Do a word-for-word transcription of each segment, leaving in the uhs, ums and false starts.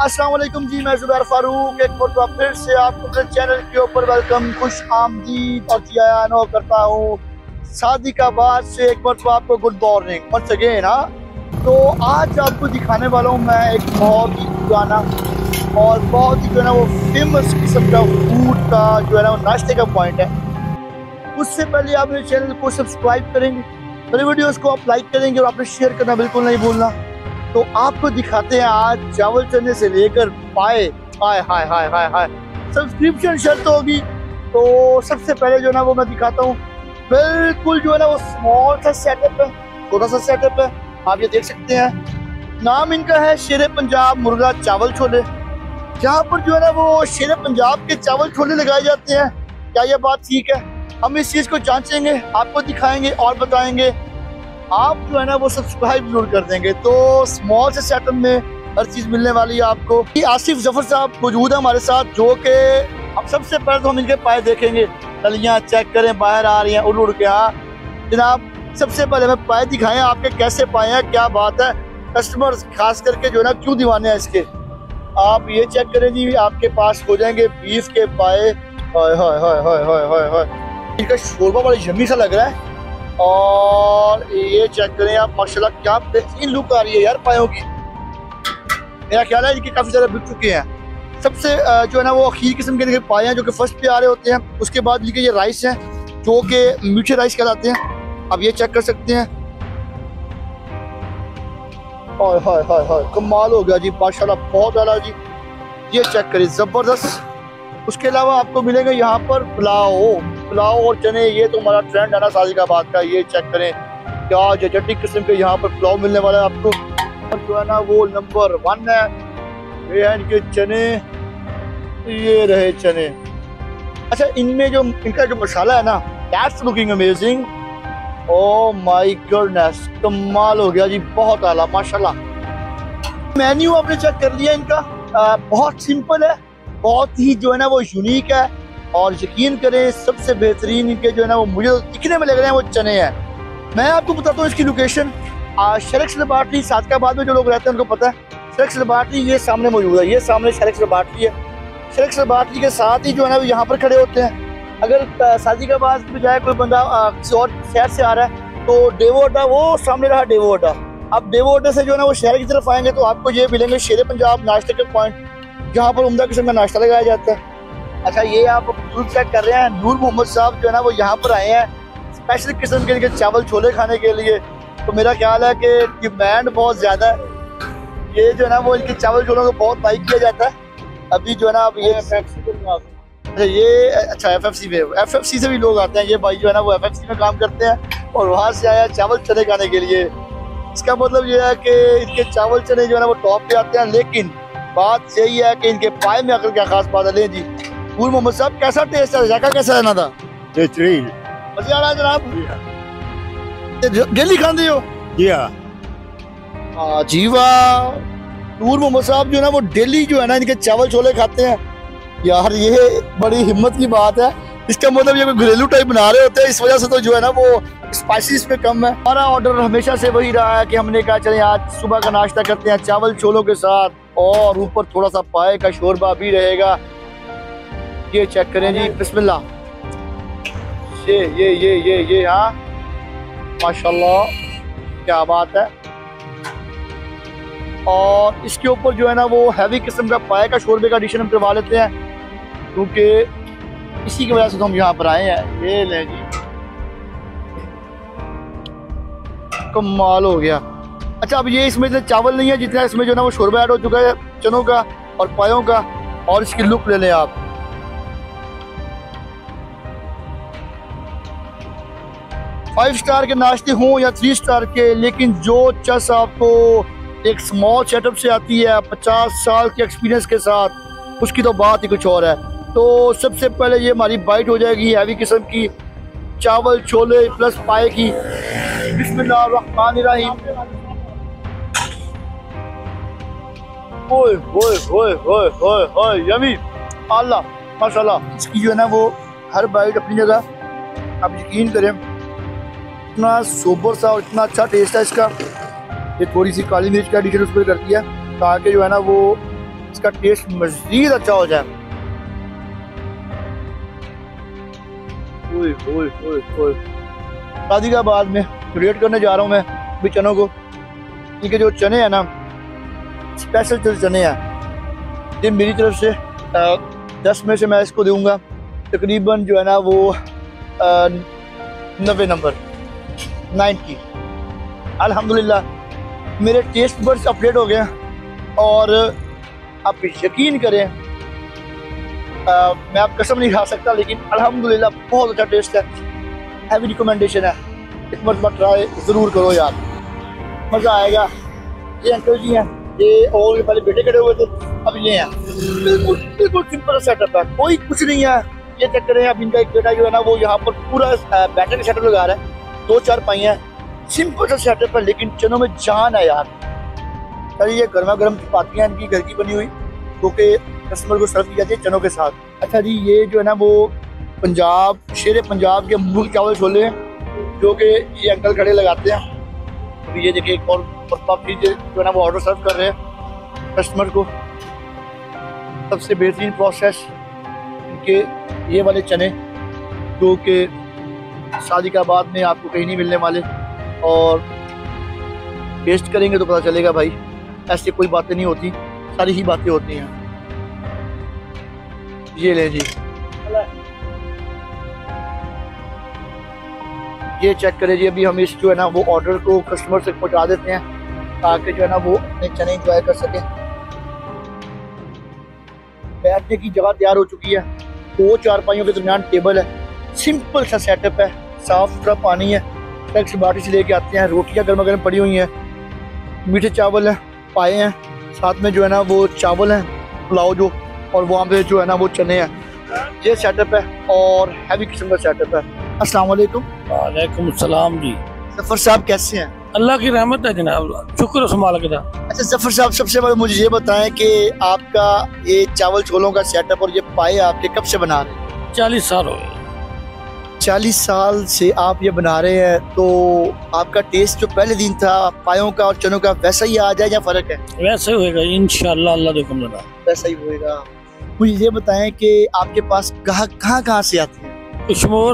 अस्सलाम वालेकुम जी, मैं जुबैर फारूक एक बार फिर से आपको अपने चैनल के ऊपर वेलकम, खुश आमदीद और जियानो करता हूँ। सादिकाबाद से एक बार तो आपको गुड मॉर्निंग वंस अगेन। हाँ, तो आज आपको दिखाने वाला हूँ मैं एक बहुत ही पुराना और बहुत ही जो है ना वो फेमस किस्म का फूड का जो है ना वो नाश्ते का पॉइंट है। उससे पहले आप मेरे चैनल को सब्सक्राइब करेंगे, मेरे वीडियोस को आप लाइक करेंगे और आपने शेयर करना बिल्कुल नहीं भूलना। तो आपको दिखाते हैं आज चावल चने से लेकर पाए, हाय हाय हाय हाय हाय सब्सक्रिप्शन शर्त होगी। तो सबसे पहले जो है ना वो मैं दिखाता हूँ, बिल्कुल जो है ना वो स्मॉल सा सेटअप है, छोटा सा सेटअप है। आप ये देख सकते हैं, नाम इनका है शेरे पंजाब मुर्गा चावल छोले। यहाँ पर जो है ना वो शेरे पंजाब के चावल छोले लगाए जाते हैं। क्या ये बात ठीक है? हम इस चीज़ को जांचेंगे, आपको दिखाएंगे और बताएंगे। आप जो है ना वो सब्सक्राइब जरूर कर देंगे। तो स्मॉल से सेटअप में हर चीज़ मिलने वाली है आपको। आसिफ जफर साहब मौजूद है हमारे साथ, जो कि अब सबसे पहले तो हम इनके पाए देखेंगे, तलियाँ चेक करें बाहर आ रही हैं उड़ उड़ के। हाँ जनाब, सबसे पहले हमें पाए दिखाएं आपके कैसे पाए हैं, क्या बात है। कस्टमर्स खास करके जो है ना क्यों दीवाने हैं इसके। आप ये चेक करें जी, आपके पास हो जाएंगे बीफ के पाए। हाय हाय हाय हाय हाय हाय हाय, इनका शोरबा बड़ा यम्मी सा लग रहा है। और ये चेक करें आप, माशाल्लाह क्या बेहतरीन लुक आ रही है यार पायों की। मेरा ख्याल है इनके काफ़ी ज़्यादा बिक चुके हैं। सबसे जो है ना वो अखीर किस्म के पाए हैं जो कि फर्स्ट पे आ रहे होते हैं। उसके बाद इनके ये राइस हैं जो कि मीठे राइस कहलाते हैं। आप ये चेक कर सकते हैं। हाय हाय हाय हाय, कमाल हो गया जी, माशाल्लाह बहुत आला जी। ये चेक करें, ज़बरदस्त। उसके अलावा आपको मिलेगा यहाँ पर पुलाव पुलाव और चने। ये तो हमारा ट्रेंड है ना सादिकाबाद का। ये चेक करें क्या जटिक किस्म के यहाँ पर पुलाव मिलने वाला है आपको। और जो है ना वो नंबर वन है, ये है इनके चने। ये रहे चने। अच्छा, इनमें जो इनका जो मसाला है ना, that's looking amazing. Oh my goodness, कमाल हो गया जी, बहुत आला माशाल्लाह। मेन्यू आपने चेक कर लिया इनका। आ, बहुत सिंपल है, बहुत ही जो है ना वो यूनिक है। और यकीन करें सबसे बेहतरीन इनके जो है ना वो मुझे दिखने में लग रहे हैं वो चने हैं। मैं आपको बताता हूँ इसकी लोकेशन। शरक्स लेबार्टरी सादिकाबाद में जो लोग रहते हैं उनको पता है। शरक्स लेबार्टरी ये सामने मौजूद है, ये सामने शरक्स लेबार्टरी है। शरक्स लेबार्टरी के साथ ही जो है ना वो यहाँ पर खड़े होते हैं। अगर सादिकाबाद के बजाय कोई बंदा किसी और शहर से आ रहा है तो डेवो अड्डा, वो सामने रहा डेवो अड्डा। अब डेवो अड्डे से जो है ना वो शहर की तरफ आएंगे तो आपको ये मिलेंगे शेरे पंजाब नाश्ते के पॉइंट, जहाँ पर उम्दा किस्म का नाश्ता लगाया जाता है। अच्छा, ये आप दूर चेक कर रहे हैं, नूर मोहम्मद साहब जो है ना वो यहाँ पर आए हैं स्पेशल किस्म के चावल छोले खाने के लिए। तो मेरा ख्याल है कि डिमांड बहुत ज़्यादा है। ये जो है ना वो इनके चावल छोलों को बहुत लाइक किया जाता है। अभी जो है ना अब ये अच्छा ये अच्छा एफ एफ सी में एफ एफ सी से भी लोग आते हैं। ये भाई जो है ना वो एफ एफ सी में काम करते हैं और वहाँ से आया चावल चने खाने के लिए। इसका मतलब ये है कि इनके चावल चने जो है ना वो टॉप पे आते हैं। लेकिन बात यही है कि इनके पाए में आकर क्या खास बात है। लें जी नूर मोहम्मद साहब, कैसा टेस्ट है, जायका कैसा है ना था? बेहतरीन, मजा आ रहा है जनाब। डेली खाते हो? जी हाँ जी वाह। नूर मोहम्मद साहब जो है ना वो डेली जो है ना इनके चावल छोले खाते हैं यार। ये बड़ी हिम्मत की बात है। इसका मतलब ये कोई घरेलू टाइप बना रहे होते हैं, इस वजह से तो जो है ना वो स्पाइसी इसमें कम है। हमारा ऑर्डर हमेशा से वही रहा है कि हमने कहा चले आज सुबह का नाश्ता करते हैं चावल छोलों के साथ, और ऊपर थोड़ा सा पाए का शोरबा भी रहेगा। ये चेक करें जी, बिस्मिल्लाह। ये ये ये ये ये हाँ माशाल्लाह, क्या बात है। और इसके ऊपर जो है ना वो हैवी किस्म का पाए का शोरबे का एडिशन हम करवा लेते हैं, क्योंकि इसी की वजह से तो हम यहाँ पर आए हैं। ये ले जी, कमाल हो गया। अच्छा, अब ये इसमें इतने चावल नहीं है जितना इसमें जो है ना वो शोरबा ऐड हो चुका है चनों का और पायों का। और इसकी लुक ले लें आप। फाइव स्टार के नाश्ते हों या थ्री स्टार के, लेकिन जो चस आपको एक स्मॉल सेटअप से आती है पचास साल के एक्सपीरियंस के साथ, उसकी तो बात ही कुछ और है। तो सबसे पहले ये हमारी बाइट हो जाएगी हैवी किस्म की चावल छोले प्लस पाए की। बिस्मिल्लाहिर्रहमानिर्रहीम। ओए ओए ओए ओए ओए ओए यमी, अल्लाह माशाल्लाह। इसकी जो है ना वो हर बाइट अपनी जगह, आप यकीन करें इतना सोबर सा और इतना अच्छा टेस्ट है इसका। ये थोड़ी सी काली मिर्च का एडिशन उस पर कर दिया ताकि जो है ना वो इसका टेस्ट मजीद अच्छा हो जाए। ओए ओए ओए ओए। शादी का बाद में रेट करने जा रहा हूँ मैं भी चनों को। इनके जो चने हैं ना, स्पेशल चने हैं, ये मेरी तरफ से आ, दस में से मैं इसको दूंगा तकरीबन जो है ना वो नब्बे नंबर नाइन्टी। अल्हम्दुलिल्लाह मेरे टेस्ट बड्स अपडेट हो गए और आप यकीन करें, आ, मैं आप कसम नहीं खा सकता लेकिन अल्हम्दुलिल्लाह बहुत अच्छा टेस्ट है। हैवी रिकमेंडेशन है, एक मरतबा ट्राई ज़रूर करो यार, मज़ा आएगा। ये अंकल जी हैं, ये और पहले बेटे खड़े हुए थे, अब ये हैं। बिल्कुल बिल्कुल सिंपल सेटअप है, कोई कुछ नहीं है। ये चेक करें, अब इनका एक बेटा जो है ना वो यहाँ पर पूरा बैटर का सेटअप लगा रहा है, दो चार पाई हैं, सिंपल सा सेटअप है लेकिन चनों में जान है यार। चलिए ये गर्मा गर्म चपातियाँ इनकी घर की बनी हुई क्योंकि कस्टमर को सर्व की जाती है चनों के साथ। अच्छा जी, ये जो है ना वो पंजाब शेर पंजाब के मुर्ग चावल छोले हैं जो कि ये अंकल खड़े लगाते हैं। अभी ये देखिए एक और फिर जो है ना वो ऑर्डर सर्व कर रहे हैं कस्टमर को। सबसे बेहतरीन प्रोसेस इनके ये वाले चने जो कि शादी का बाद में आपको कहीं नहीं मिलने वाले, और टेस्ट करेंगे तो पता चलेगा भाई, ऐसी कोई बातें नहीं होती, सारी ही बातें होती हैं। ये ले जी, ये चेक करें जी। अभी हम इस जो है ना वो ऑर्डर को कस्टमर तक पहुंचा देते हैं ताकि जो है ना वो अपने चने इंजॉय कर सके। बैठने की जगह तैयार हो चुकी है, दो चार पाइयों के दरमियान टेबल है, सिंपल सा सेटअप है, साफ सुथरा पानी है, टैक्स बाटी से लेके आते हैं, रोटियां गर्मा गर्म पड़ी हुई हैं, मीठे चावल हैं, पाए हैं, साथ में जो है ना वो चावल हैं पुलाव जो, और वहाँ पे जो है ना वो चने हैं। ये सेटअप है और हैवी किस्म का सेटअप है। अस्सलाम वालेकुम। वालेकुम सलाम जी। जफर साहब कैसे हैं? अल्लाह की रहमत है जनाब, शुक्र मालिक का। अच्छा जफर साहब, सबसे पहले मुझे ये बताएं कि आपका ये चावल छोलों का सेटअप और ये पाए आपके कब से बना रहे हैं? चालीस साल हो गए। चालीस साल से आप ये बना रहे हैं, तो आपका टेस्ट जो पहले दिन था पायों का और चनों का वैसा ही आ जाए या फर्क है? वैसा ही होएगा इंशाअल्लाह, अल्लाह के हुक्म से वैसा ही होएगा। मुझे ये बताएं कि आपके पास ग्राहक कहाँ कहाँ से आते हैं? कश्मीर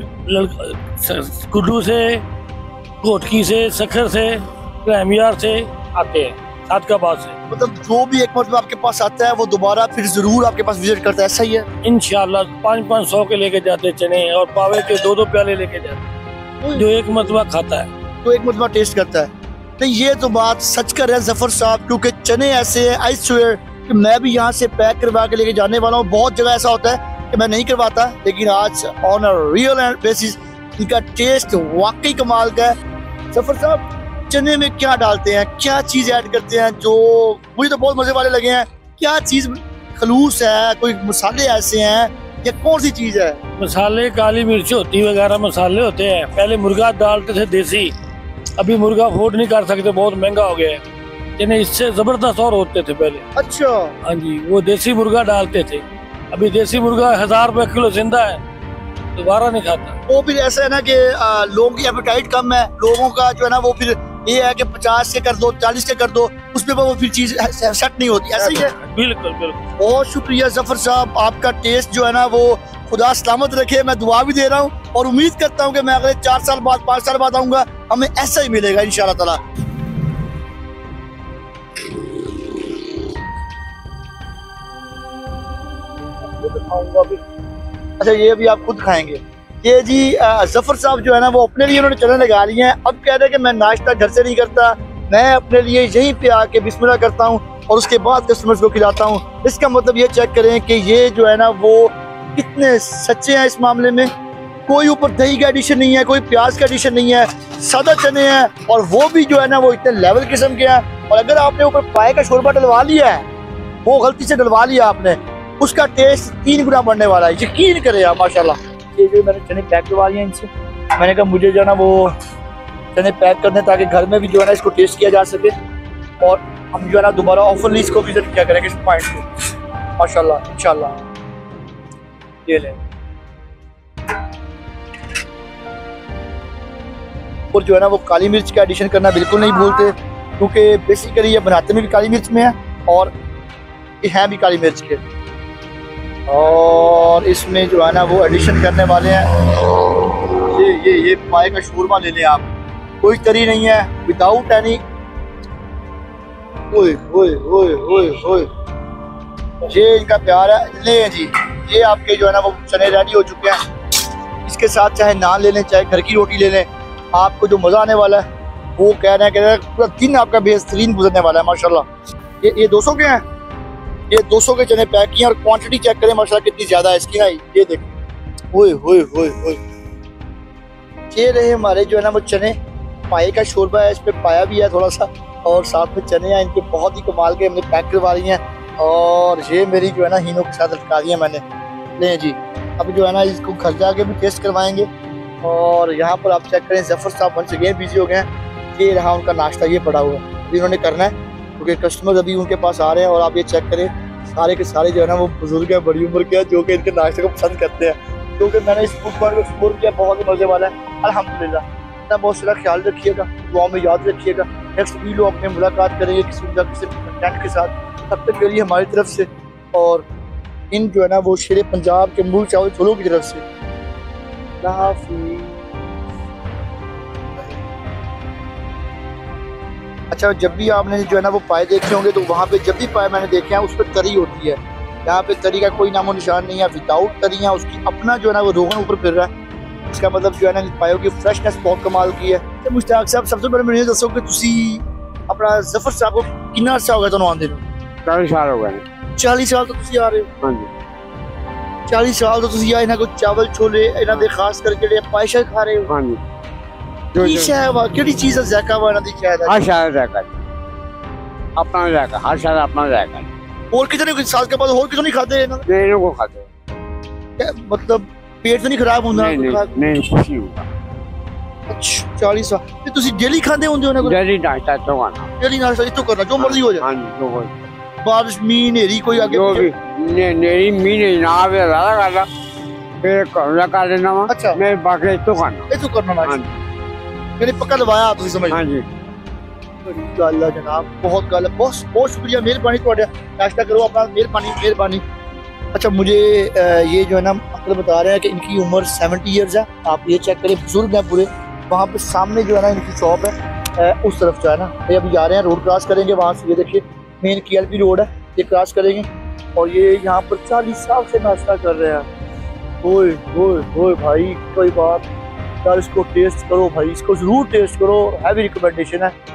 से, कुल्लू से, कोटकी से, सखर से, रहमियार से आते हैं, सादकाबाद से। मतलब जो भी एक मतलब आपके पास आता है वो दोबारा फिर जरूर आपके पास विजिट करता है, ऐसा ही है? इंशाल्लाह पाँच पाँच सौ के लेके जाते चने और पावे के दो दो प्याले लेके जाते, जो एक मरतबा खाता है तो एक मरतबा टेस्ट करता है। नहीं ये तो बात सच कर रहे हैं जफर साहब, क्योंकि चने ऐसे हैं आई स्वेयर कि मैं भी यहाँ से पैक करवा के लेके जाने वाला हूँ। बहुत जगह ऐसा होता है कि मैं नहीं करवाता, लेकिन आज ऑन अ रियल बेसिस इनका टेस्ट वाकई कमाल का है। जफर साहब चने में क्या डालते हैं, क्या चीज ऐड करते हैं जो मुझे तो बहुत मजे वाले लगे हैं? क्या चीज खलूस है, कोई मसाले ऐसे हैं या कौन सी चीज है? मसाले काली मिर्च होती वगैरह मसाले होते हैं। पहले मुर्गा डालते थे देसी, अभी मुर्गा अफोर्ड नहीं कर सकते, बहुत महंगा हो गया है, यानी इससे जबरदस्त और होते थे पहले। अच्छा हाँ जी, वो देसी मुर्गा डालते थे, अभी देसी मुर्गा हजार रुपए किलो जिंदा है, दोबारा नहीं खाता। वो फिर ऐसा है ना कि लोगों की एपेटाइट कम है, लोगों का जो है ना वो फिर ये है कि पचास के कर दो, चालीस के कर दो, उसमें वो फिर चीज सेट नहीं होती, ऐसा ही है? बिल्कुल बिल्कुल। बहुत शुक्रिया जफर साहब, आपका टेस्ट जो है ना वो खुदा सलामत रखे। मैं दुआ भी दे रहा हूँ और उम्मीद करता हूँ कि मैं अगले चार साल बाद पाँच साल बाद आऊंगा, हमें ऐसा ही मिलेगा इंशाल्लाह ताला। अच्छा ये भी आप खुद खाएंगे? ये जी जफर साहब जो है ना वो अपने लिए उन्होंने चने लगा लिए हैं। अब कह रहे हैं कि मैं नाश्ता घर से नहीं करता, मैं अपने लिए यहीं पे आके बिस्मिल्लाह करता हूँ और उसके बाद कस्टमर्स को खिलाता हूँ। इसका मतलब ये चेक करें कि ये जो है ना वो कितने सच्चे हैं इस मामले में। कोई ऊपर दही का एडिशन नहीं है, कोई प्याज का एडिशन नहीं है, सादा चने हैं और वो भी जो है ना वो इतने लेवल किस्म के हैं। और अगर आपने ऊपर पाए का शोरबा डलवा लिया है, वो गलती से डलवा लिया आपने, उसका टेस्ट तीन गुना बढ़ने वाला है, यकीन करें आप। माशाल्लाह ये जो मैंने चने पैक करवा लिए इनसे, मैंने कहा मुझे जो है ना वो चने पैक करने ताकि घर में भी जो है ना इसको टेस्ट किया जा सके और हम जो है ना दोबारा ऑफरली इसको विजिट किया करेंगे इस पॉइंट को। माशाल्लाह इंशाल्लाह। ये ले, और जो है ना वो काली मिर्च का एडिशन करना बिल्कुल नहीं भूलते, क्योंकि बेसिकली ये बनाते में भी काली मिर्च में है और ये हैं भी काली मिर्च के। और इसमें जो है ना वो एडिशन करने वाले हैं ये ये ये पाए का शोरमा ले लें आप, कोई तरी नहीं है, विदाउट एनी। ओए ओए ओए ओए ओए, ये इनका प्यार है। ले जी, ये आपके जो है ना वो चने रेडी हो चुके हैं। इसके साथ चाहे नान ले लें, चाहे घर की रोटी ले लें, आपको जो मज़ा आने वाला है वो कह रहे हैं कि पूरा दिन आपका बेहतरीन गुजरने वाला है माशाल्लाह। ये ये दो सौ के हैं, ये दो सौ के चने पैक किए और क्वांटिटी चेक करें माशाल्लाह कितनी ज़्यादा है इसकी ना। ये देखें, ओए ओए ओए ओए, ये रहे हमारे जो है ना वो चने। पाए का शोरबा है, इस पर पाया भी है थोड़ा सा और साथ में चने हैं इनके बहुत ही कमाल के, हमने पैक करवा रही हैं। और ये मेरी जो है ना हीनों के साथ लटका दी है मैंने। ले जी, अब जो है ना इसको घर जाके भी टेस्ट करवाएंगे। और यहाँ पर आप चेक करें, जफर साहब वंस अगेन बिजी हो गए हैं। ये रहा उनका नाश्ता, ये पड़ा हुआ है, इन्होंने करना है क्योंकि कस्टमर अभी उनके पास आ रहे हैं। और आप ये चेक करें, सारे के सारे जो है ना वो बुजुर्ग हैं, बड़ी उम्र के हैं, जो कि इनके नाश्ते को पसंद करते हैं। क्योंकि मैंने इस फूड कोर्ट को एक्सप्लोर किया, बहुत ही मज़े वाला है अल्हम्दुलिल्लाह। अपना बहुत सारा ख्याल रखिएगा, दुआ में याद रखिएगा। नेक्स्ट वीडियो अपने मुलाकात करेंगे किसी ना किसी कंटेंट के साथ। तब तक के लिए हमारी तरफ से और इन जो है ना वो शेरे पंजाब के मूल चावल छोलों की तरफ से अच्छा, जब भी आपने जो है ना वो पाए देखे होंगे तो वहाँ पे जब भी पाए मैंने देखे हैं उस पर तरी होती है। यहाँ पे तरी का कोई नामो निशान नहीं है, विदाउट तरी है। उसकी अपना जो है ना वो रोगन ऊपर फिर रहा है, इसका मतलब जो है ना पायों की फ्रेशनेस बहुत कमाल की है। तो मुश्ताक साहब, सबसे पहले मैंने दसो कि तुसी अपना जफर साहब को कितना अर्सा हो गया तुहानू आंदे नू? चालीस साल हो गए। चालीस साल तो तुसी आ रहे हो? हां जी, चालीस साल तो तुसी आए ना को चावल छोले इन्हां दे खास करके पायशा खा रहे हो? हां जी। की शायद केड़ी चीज है जायका वाला दी शायद है? हां शायद जायका, अपना जायका, हर शायद अपना जायका। और कितने साल के बाद और कितने खाते हैं? नहीं, इन्हों को खाते हैं। मतलब पेट तो नहीं खराब होता? नहीं नहीं, कुछ नहीं होता। अच्छा, चालीस साल ते तुसी डेली खाते होंगे ना? डेली नाश्ता तो करना, डेली नाश्ता तो करना, जो मर्जी हो जाए। हां जी, जो हो बारिश मीह नेरी कोई आगे जो भी ने नेरी मीह नहीं ना आवे ज्यादा करना फिर कमरा कर लेना वा। अच्छा, मैं बाकी तो खाना ये तो करना ना। हां जी, मैंने पक्का दबाया तुसी समझ। हां जी, बड़ी गल है जनाब, बहुत गल है। बहुत बहुत शुक्रिया, मेहरबानी ਤੁਹਾਡਾ। नाश्ता करो अपना, मेहरबानी मेहरबानी। अच्छा, मुझे ये जो है ना अंकल बता रहे हैं कि इनकी उम्र सेवेंटी ईयर्स है। आप ये चेक करें, बुजुर्ग हैं पूरे। वहाँ पे सामने जो है ना इनकी शॉप है, उस तरफ जो है ना ये अभी जा रहे हैं, रोड क्रॉस करेंगे वहाँ से। ये देखिए मेन की एल पी रोड है, ये क्रॉस करेंगे और ये यहाँ पर चालीस साल से नाश्ता कर रहे हैं। ओए ओए ओए भाई, कोई बात यार, इसको टेस्ट करो भाई, इसको जरूर टेस्ट करो, हैवी रिकमेंडेशन है।